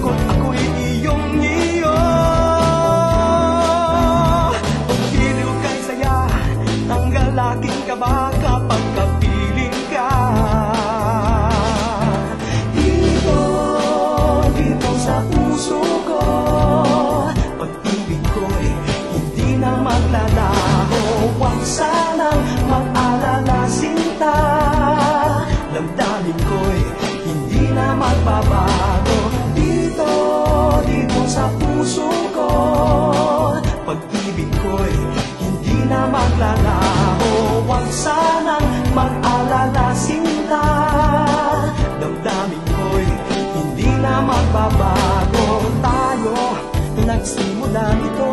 lungkot ako'y iyong-iyo. Pagkiliw kay saya, tanggal aking kaba kapag kapiling ka. Dito sa puso ko, pag-ibig ko'y hindi na maglalaho. Huwag sanang mag-alala, sinta, damdamin ko'y hindi na magbabago. Dito sa puso ko, pag-ibig ko'y hindi na maglalaho. Huwag sanang mag-alala, sinta, damdamin ko'y hindi na magbabago. Tayo nagsimula nito,